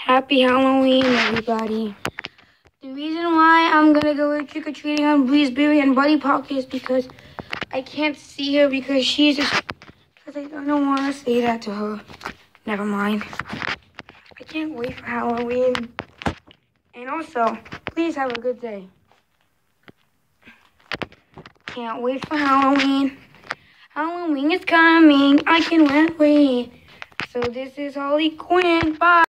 Happy Halloween, everybody. The reason why I'm gonna go trick-or-treating on Breezeberry and Buddy Park is because I can't see her because she's just... Because I don't want to say that to her. Never mind. I can't wait for Halloween. And also, please have a good day. Can't wait for Halloween. Halloween is coming. I can't wait. So this is Harley Quinn. Bye.